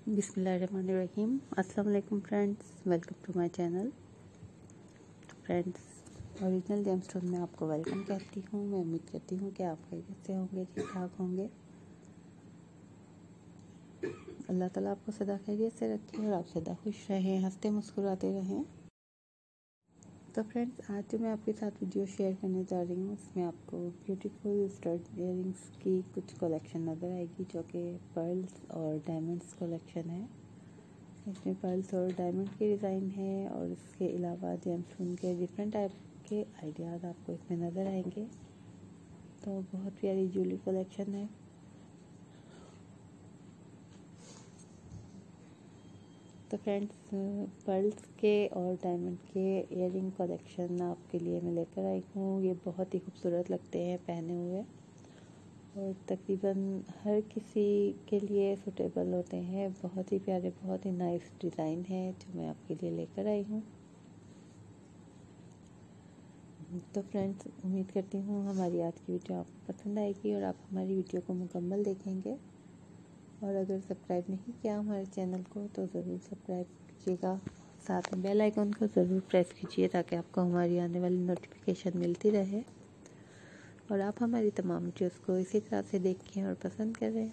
बिस्मिल्लाहिर्रहमानिर्रहीम। अस्सलाम वालेकुम friends, welcome to my channel. तो फ्रेंड्स, ओरिजिनल जेमस्टोन में आपको वेलकम कहती हूँ। मैं उम्मीद करती हूँ कि आप खैरियत से होंगे, ठीक ठाक होंगे। अल्लाह ताला आपको सदा खैरियत से रखे और आप सदा खुश रहें, हंसते मुस्कुराते रहें। तो फ्रेंड्स, आज जो मैं आपके साथ वीडियो शेयर करने जा रही हूँ उसमें आपको ब्यूटीफुल स्टड इयरिंग्स की कुछ कलेक्शन नज़र आएगी, जो कि पर्ल्स और डायमंड्स कलेक्शन है। इसमें पर्ल्स और डायमंड के डिज़ाइन है और इसके अलावा जेमस्टोन के डिफरेंट टाइप के आइडियाज़ आपको इसमें नज़र आएंगे। तो बहुत प्यारी ज्वेलरी कलेक्शन है। तो फ्रेंड्स, पर्ल्स के और डायमंड के इयरिंग कलेक्शन आपके लिए मैं लेकर आई हूँ। ये बहुत ही खूबसूरत लगते हैं पहने हुए और तकरीबन हर किसी के लिए सूटेबल होते हैं। बहुत ही प्यारे, बहुत ही नाइस डिज़ाइन है जो मैं आपके लिए लेकर आई हूँ। तो फ्रेंड्स, उम्मीद करती हूँ हमारी आज की वीडियो आपको पसंद आएगी और आप हमारी वीडियो को मुकम्मल देखेंगे। और अगर सब्सक्राइब नहीं किया हमारे चैनल को तो ज़रूर सब्सक्राइब कीजिएगा, साथ में बेल आइकन को ज़रूर प्रेस कीजिए ताकि आपको हमारी आने वाली नोटिफिकेशन मिलती रहे और आप हमारी तमाम वीडियोज़ को इसी तरह से देखें और पसंद करें।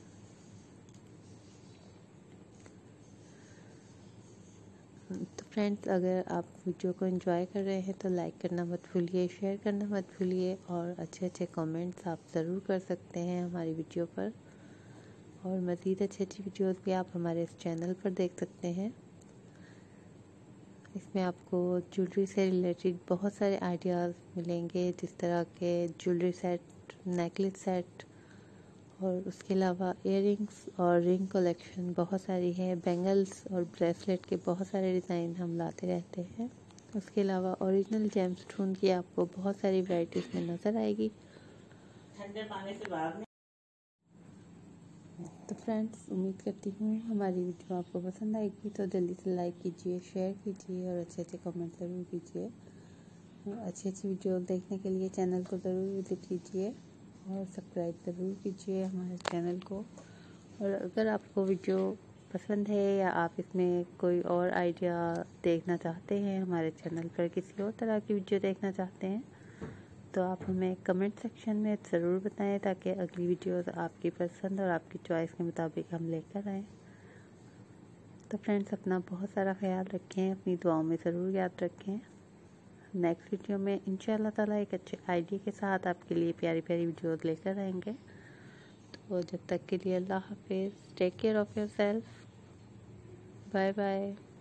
तो फ्रेंड्स, अगर आप वीडियो को एंजॉय कर रहे हैं तो लाइक करना मत भूलिए, शेयर करना मत भूलिए और अच्छे अच्छे कमेंट्स आप ज़रूर कर सकते हैं हमारी वीडियो पर। और मज़ीद अच्छी अच्छी वीडियोज़ भी आप हमारे इस चैनल पर देख सकते हैं। इसमें आपको ज्वेलरी से रिलेटेड बहुत सारे आइडियाज़ मिलेंगे, जिस तरह के ज्वेलरी सेट, नेकलेस सेट और उसके अलावा इयरिंग्स और रिंग कलेक्शन बहुत सारी है। बैंगल्स और ब्रेसलेट के बहुत सारे डिज़ाइन हम लाते रहते हैं। उसके अलावा ओरिजिनल जेमस्टोन की आपको बहुत सारी वैराइटीज़ में नज़र आएगी। ठंडे पानी से बाहर। तो फ्रेंड्स, उम्मीद करती हूँ हमारी वीडियो आपको पसंद आएगी। तो जल्दी से लाइक कीजिए, शेयर कीजिए और अच्छे अच्छे कमेंट ज़रूर कीजिए। अच्छी अच्छी वीडियो देखने के लिए चैनल को ज़रूर विज़िट कीजिए और सब्सक्राइब ज़रूर कीजिए हमारे चैनल को। और अगर आपको वीडियो पसंद है या आप इसमें कोई और आइडिया देखना चाहते हैं, हमारे चैनल पर किसी और तरह की वीडियो देखना चाहते हैं, तो आप हमें कमेंट सेक्शन में ज़रूर बताएं ताकि अगली वीडियोस आपकी पसंद और आपकी चॉइस के मुताबिक हम लेकर आएँ। तो फ्रेंड्स, अपना बहुत सारा ख्याल रखें, अपनी दुआओं में ज़रूर याद रखें। नेक्स्ट वीडियो में इंशाल्लाह ताला एक अच्छे आइडिया के साथ आपके लिए प्यारी प्यारी वीडियोस लेकर आएंगे। तो जब तक के लिए अल्लाह हाफिज़, take care of yourself, bye bye.